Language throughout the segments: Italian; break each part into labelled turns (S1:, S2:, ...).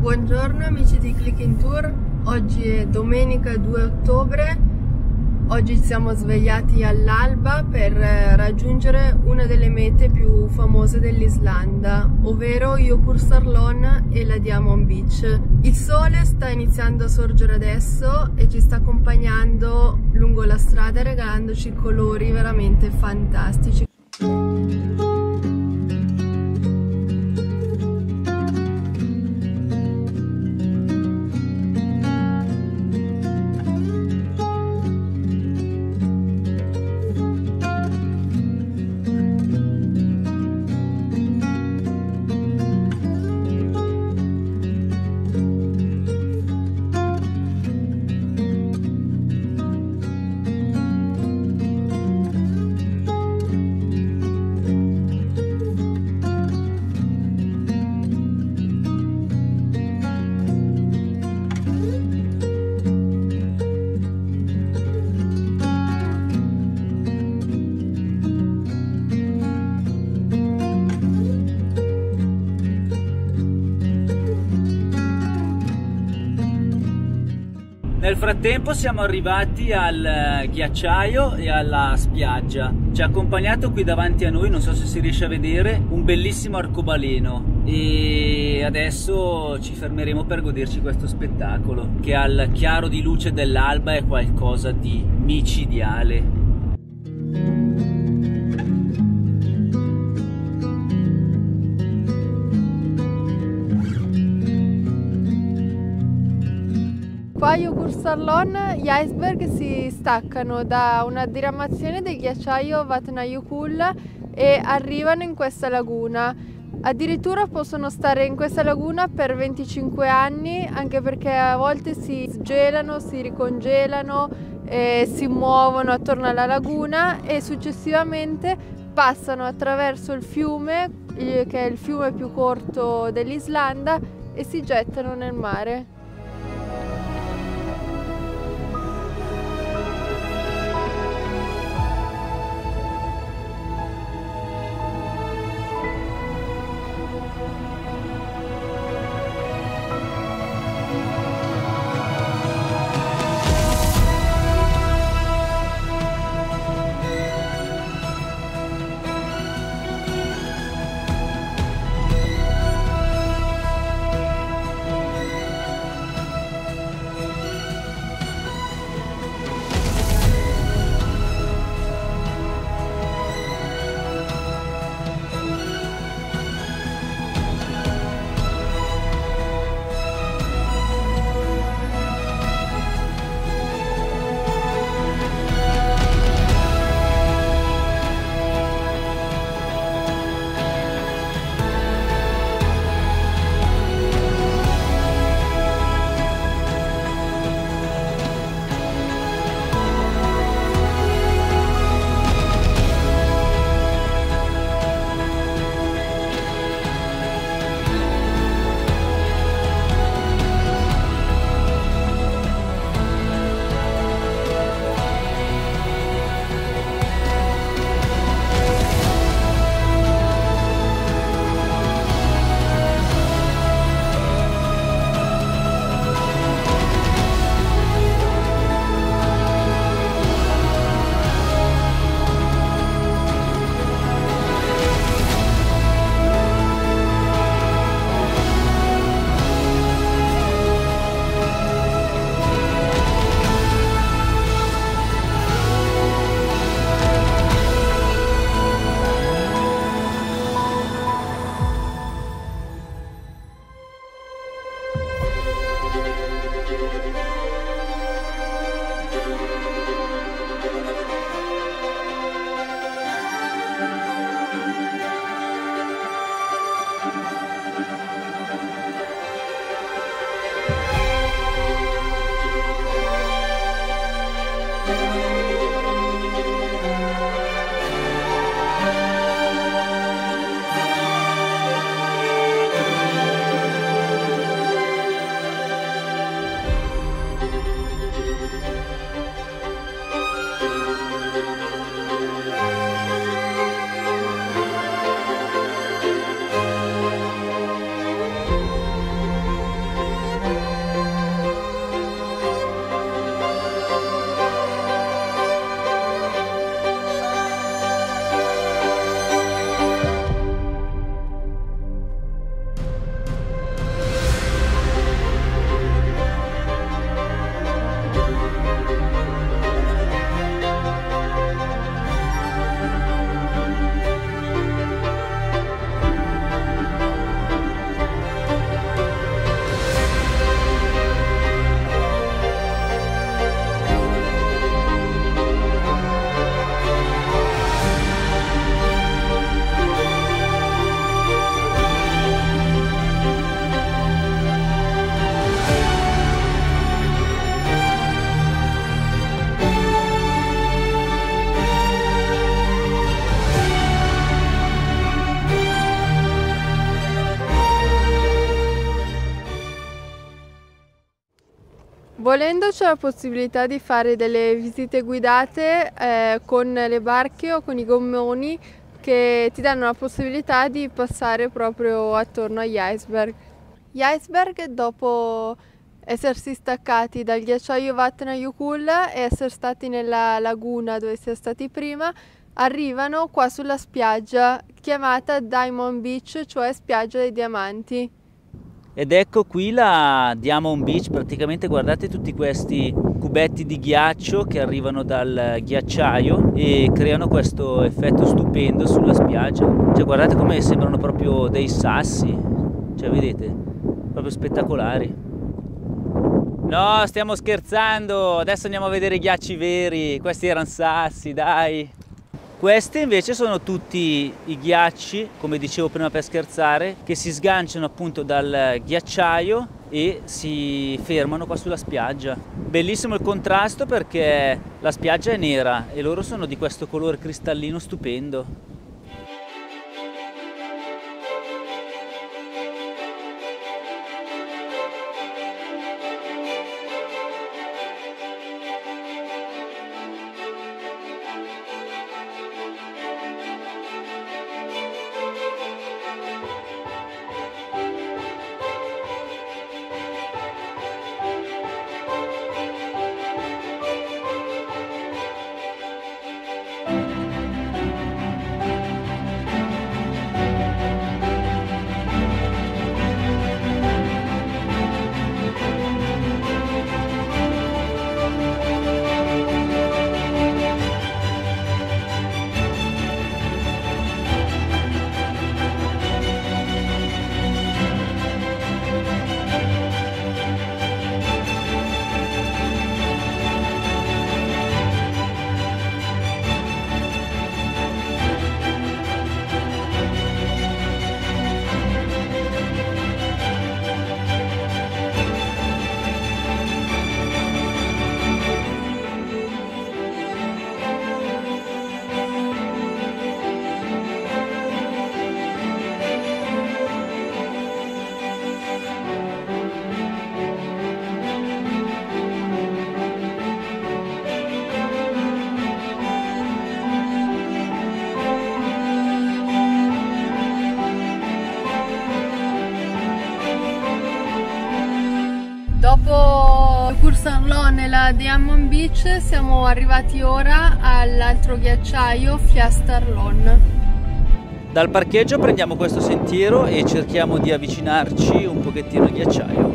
S1: Buongiorno amici di Click in Tour, oggi è domenica 2 ottobre, oggi siamo svegliati all'alba per raggiungere una delle mete più famose dell'Islanda, ovvero Jökulsárlón e la Diamond Beach. Il sole sta iniziando a sorgere adesso e ci sta accompagnando lungo la strada regalandoci colori veramente fantastici.
S2: Nel frattempo siamo arrivati al ghiacciaio e alla spiaggia. Ci ha accompagnato qui davanti a noi, non so se si riesce a vedere, un bellissimo arcobaleno e adesso ci fermeremo per goderci questo spettacolo che al chiaro di luce dell'alba è qualcosa di micidiale.
S1: Qua a Jökulsárlón gli iceberg si staccano da una diramazione del ghiacciaio Vatnajökull e arrivano in questa laguna. Addirittura possono stare in questa laguna per 25 anni, anche perché a volte si gelano, si ricongelano, si muovono attorno alla laguna e successivamente passano attraverso il fiume, che è il fiume più corto dell'Islanda, e si gettano nel mare. Volendo c'è la possibilità di fare delle visite guidate con le barche o con i gommoni che ti danno la possibilità di passare proprio attorno agli iceberg. Gli iceberg, dopo essersi staccati dal ghiacciaio Vatnajökull e essere stati nella laguna dove siamo stati prima, arrivano qua sulla spiaggia chiamata Diamond Beach, cioè spiaggia dei diamanti.
S2: Ed ecco qui la Diamond Beach, praticamente guardate tutti questi cubetti di ghiaccio che arrivano dal ghiacciaio e creano questo effetto stupendo sulla spiaggia. Cioè guardate come sembrano proprio dei sassi, cioè vedete, proprio spettacolari. No, stiamo scherzando, adesso andiamo a vedere i ghiacci veri, questi erano sassi, dai. Questi invece sono tutti i ghiacci, come dicevo prima per scherzare, che si sganciano appunto dal ghiacciaio e si fermano qua sulla spiaggia. Bellissimo il contrasto perché la spiaggia è nera e loro sono di questo colore cristallino stupendo.
S1: Dopo Cursarlon e la Diamond Beach siamo arrivati ora all'altro ghiacciaio, Fjasterlon.
S2: Dal parcheggio prendiamo questo sentiero e cerchiamo di avvicinarci un pochettino al ghiacciaio.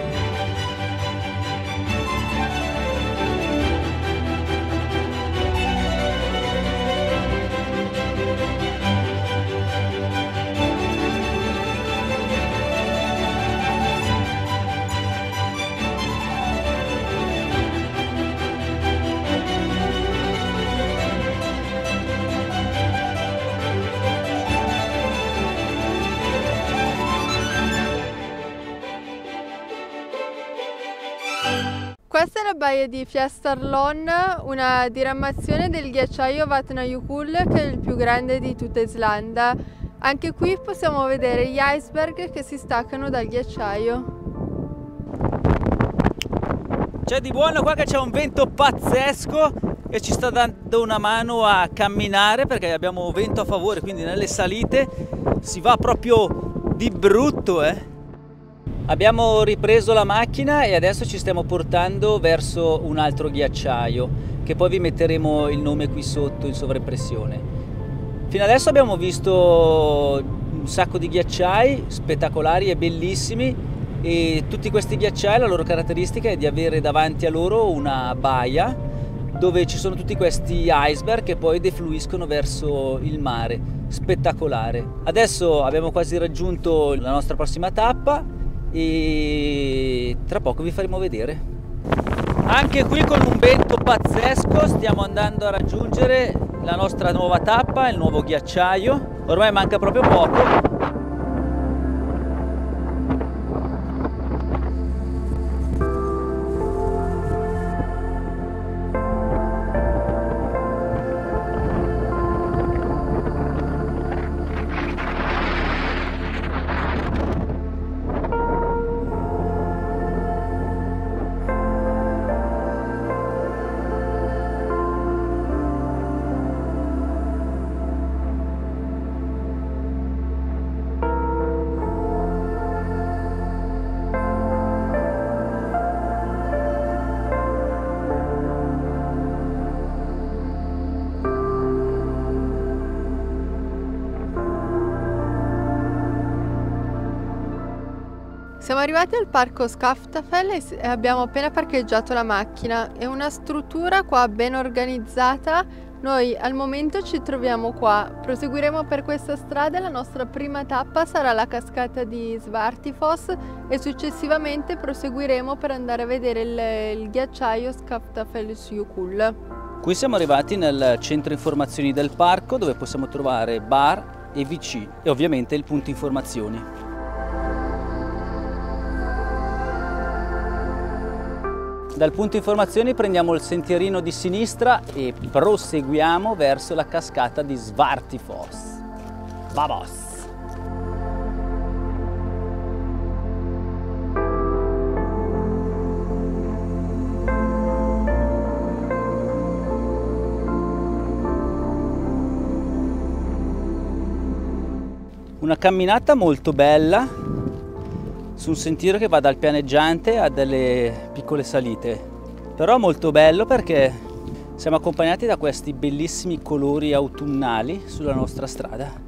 S1: Questa è la baia di Fjasterlon, una diramazione del ghiacciaio Vatnajökull che è il più grande di tutta Islanda. Anche qui possiamo vedere gli iceberg che si staccano dal ghiacciaio.
S2: C'è di buono qua che c'è un vento pazzesco e ci sta dando una mano a camminare perché abbiamo vento a favore, quindi nelle salite si va proprio di brutto, Abbiamo ripreso la macchina e adesso ci stiamo portando verso un altro ghiacciaio, che poi vi metteremo il nome qui sotto in sovraimpressione. Fino adesso abbiamo visto un sacco di ghiacciai spettacolari e bellissimi, e tutti questi ghiacciai, la loro caratteristica è di avere davanti a loro una baia dove ci sono tutti questi iceberg che poi defluiscono verso il mare. Spettacolare. Adesso abbiamo quasi raggiunto la nostra prossima tappa e tra poco vi faremo vedere. Anche qui con un vento pazzesco stiamo andando a raggiungere la nostra nuova tappa, il nuovo ghiacciaio. Ormai manca proprio poco.
S1: Siamo arrivati al parco Skaftafell e abbiamo appena parcheggiato la macchina. È una struttura qua ben organizzata. Noi al momento ci troviamo qua. Proseguiremo per questa strada e la nostra prima tappa sarà la cascata di Svartifoss e successivamente proseguiremo per andare a vedere il ghiacciaio Skaftafellsjökull.
S2: Qui siamo arrivati nel centro informazioni del parco, dove possiamo trovare bar e VC e ovviamente il punto informazioni. Dal punto informazioni prendiamo il sentierino di sinistra e proseguiamo verso la cascata di Svartifoss. Vamos! Una camminata molto bella su un sentiero che va dal pianeggiante a delle piccole salite, però molto bello perché siamo accompagnati da questi bellissimi colori autunnali sulla nostra strada.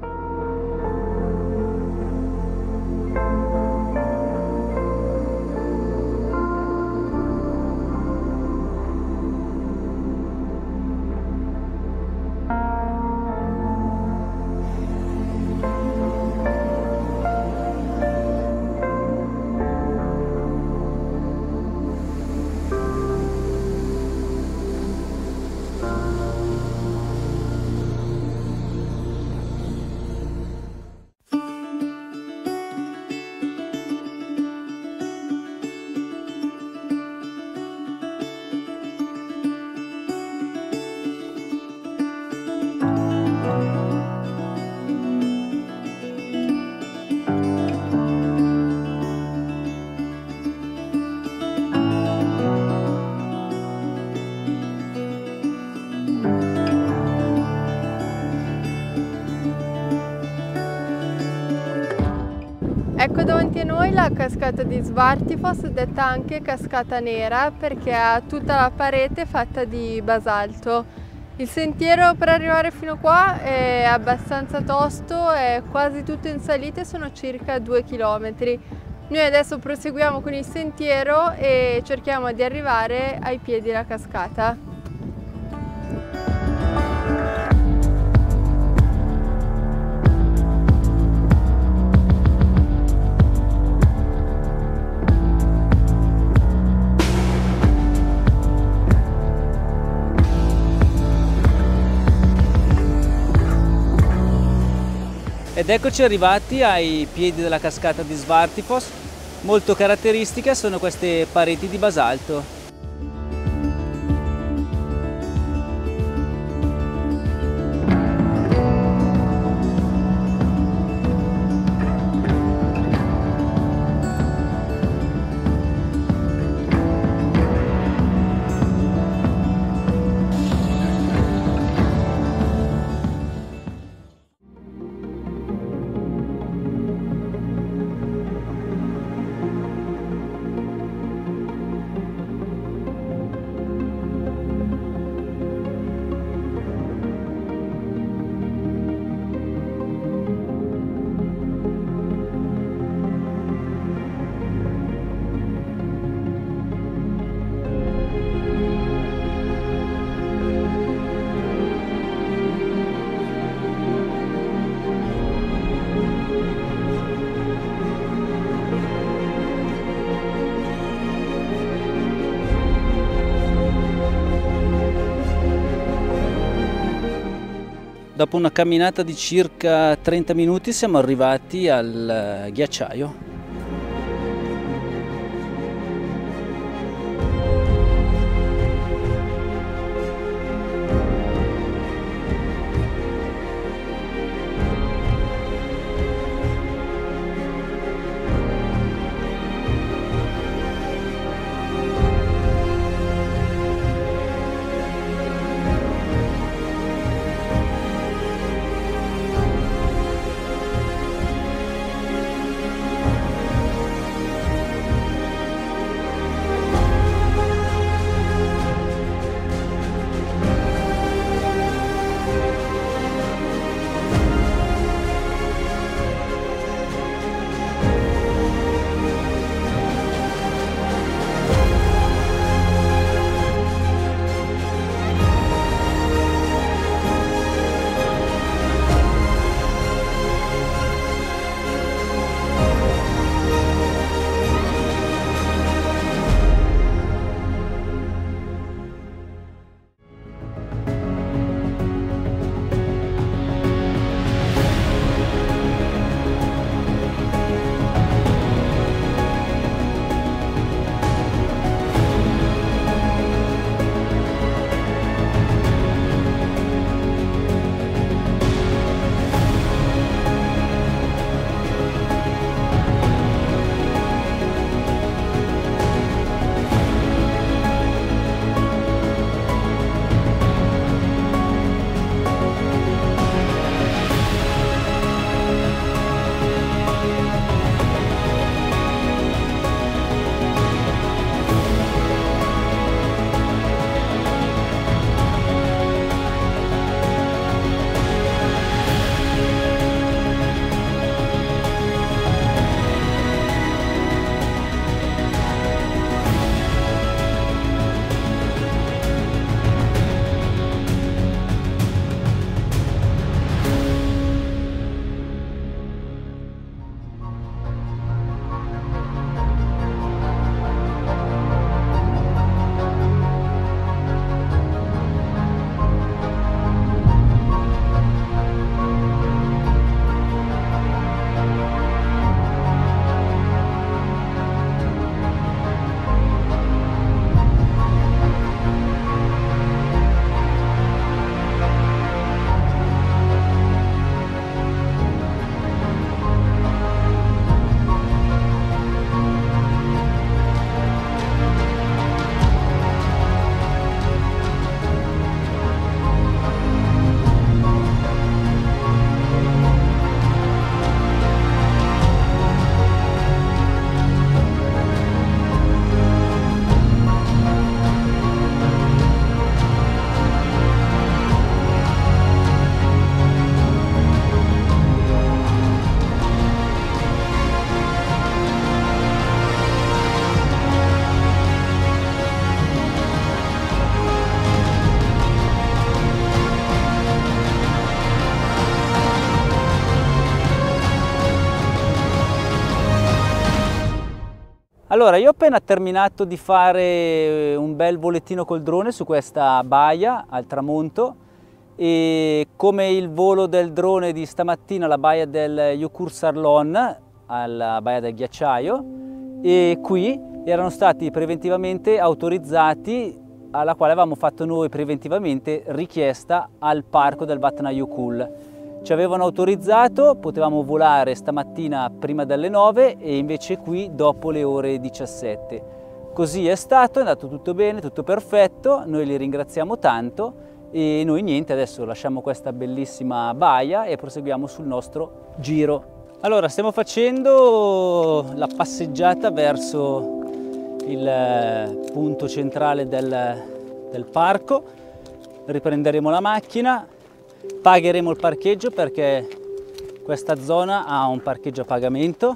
S1: Ecco davanti a noi la cascata di Svartifoss, detta anche cascata nera perché ha tutta la parete fatta di basalto. Il sentiero per arrivare fino qua è abbastanza tosto, è quasi tutto in salita, sono circa 2 km. Noi adesso proseguiamo con il sentiero e cerchiamo di arrivare ai piedi della cascata.
S2: Ed eccoci arrivati ai piedi della cascata di Svartifoss. Molto caratteristiche sono queste pareti di basalto. Dopo una camminata di circa 30 minuti siamo arrivati al ghiacciaio. Allora, io ho appena terminato di fare un bel volantino col drone su questa baia al tramonto, e come il volo del drone di stamattina alla baia del Yukur Sarlon, alla baia del ghiacciaio, e qui erano stati preventivamente autorizzati, alla quale avevamo fatto noi preventivamente richiesta al parco del Vatnajökull. Ci avevano autorizzato, potevamo volare stamattina prima delle 9 e invece qui dopo le ore 17. Così è stato, è andato tutto bene, tutto perfetto, noi li ringraziamo tanto e noi niente, adesso lasciamo questa bellissima baia e proseguiamo sul nostro giro. Allora, stiamo facendo la passeggiata verso il punto centrale del parco, riprenderemo la macchina. Pagheremo il parcheggio perché questa zona ha un parcheggio a pagamento.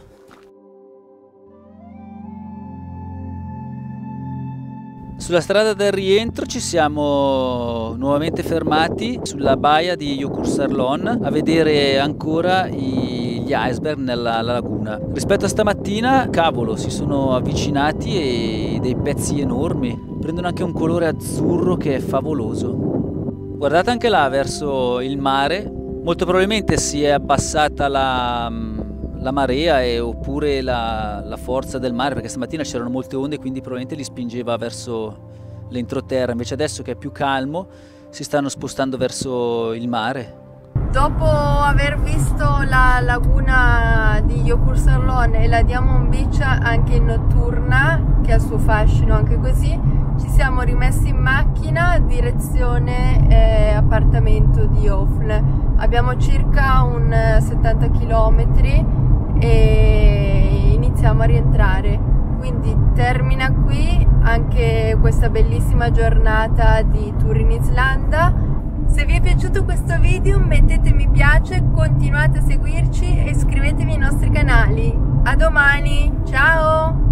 S2: Sulla strada del rientro ci siamo nuovamente fermati sulla baia di Yukur Sarlon a vedere ancora gli iceberg nella laguna. Rispetto a stamattina, cavolo, si sono avvicinati e dei pezzi enormi, prendono anche un colore azzurro che è favoloso. Guardate anche là verso il mare, molto probabilmente si è abbassata la marea oppure la forza del mare, perché stamattina c'erano molte onde, quindi probabilmente li spingeva verso l'entroterra, invece adesso che è più calmo si stanno spostando verso il mare.
S1: Dopo aver visto la laguna di Yukur Sarlon e la Diamond Beach anche notturna, che ha il suo fascino anche così, ci siamo rimessi in macchina direzione appartamento di Ofle. Abbiamo circa un 70 km e iniziamo a rientrare. Quindi termina qui anche questa bellissima giornata di tour in Islanda. Se vi è piaciuto questo video mettete mi piace, continuate a seguirci e iscrivetevi ai nostri canali. A domani, ciao!